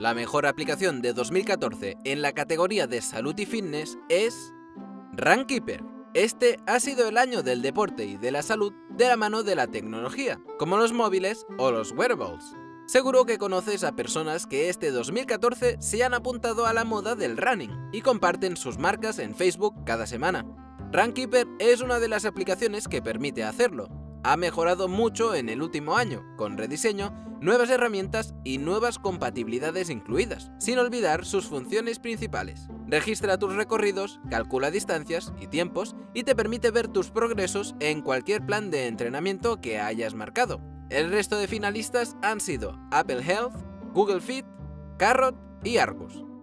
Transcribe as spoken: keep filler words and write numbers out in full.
La mejor aplicación de dos mil catorce en la categoría de salud y fitness es Runkeeper. Este ha sido el año del deporte y de la salud de la mano de la tecnología, como los móviles o los wearables. Seguro que conoces a personas que este dos mil catorce se han apuntado a la moda del running y comparten sus marcas en Facebook cada semana. Runkeeper es una de las aplicaciones que permite hacerlo. Ha mejorado mucho en el último año, con rediseño, nuevas herramientas y nuevas compatibilidades incluidas, sin olvidar sus funciones principales. Registra tus recorridos, calcula distancias y tiempos y te permite ver tus progresos en cualquier plan de entrenamiento que hayas marcado. El resto de finalistas han sido Apple Health, Google Fit, Carrot y Argus.